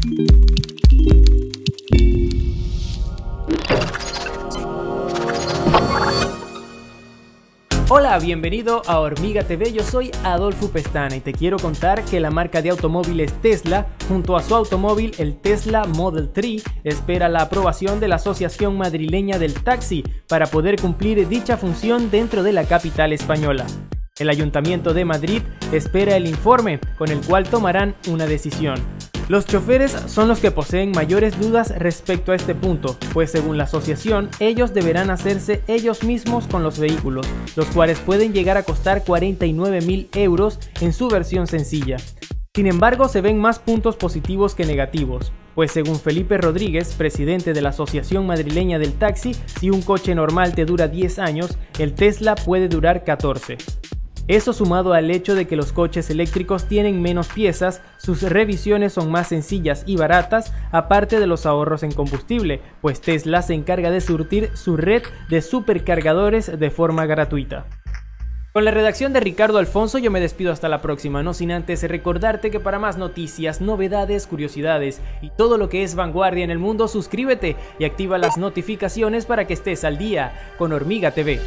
Hola, bienvenido a Hormiga TV, yo soy Adolfo Pestana y te quiero contar que la marca de automóviles Tesla, junto a su automóvil el Tesla Model 3, espera la aprobación de la Asociación Madrileña del Taxi para poder cumplir dicha función dentro de la capital española. El Ayuntamiento de Madrid espera el informe, con el cual tomarán una decisión. Los choferes son los que poseen mayores dudas respecto a este punto, pues según la asociación, ellos deberán hacerse ellos mismos con los vehículos, los cuales pueden llegar a costar 49.000 euros en su versión sencilla. Sin embargo, se ven más puntos positivos que negativos, pues según Felipe Rodríguez, presidente de la Asociación Madrileña del Taxi, si un coche normal te dura 10 años, el Tesla puede durar 14. Eso sumado al hecho de que los coches eléctricos tienen menos piezas, sus revisiones son más sencillas y baratas, aparte de los ahorros en combustible, pues Tesla se encarga de surtir su red de supercargadores de forma gratuita. Con la redacción de Ricardo Alfonso yo me despido hasta la próxima, no sin antes recordarte que para más noticias, novedades, curiosidades y todo lo que es vanguardia en el mundo, suscríbete y activa las notificaciones para que estés al día con Hormiga TV.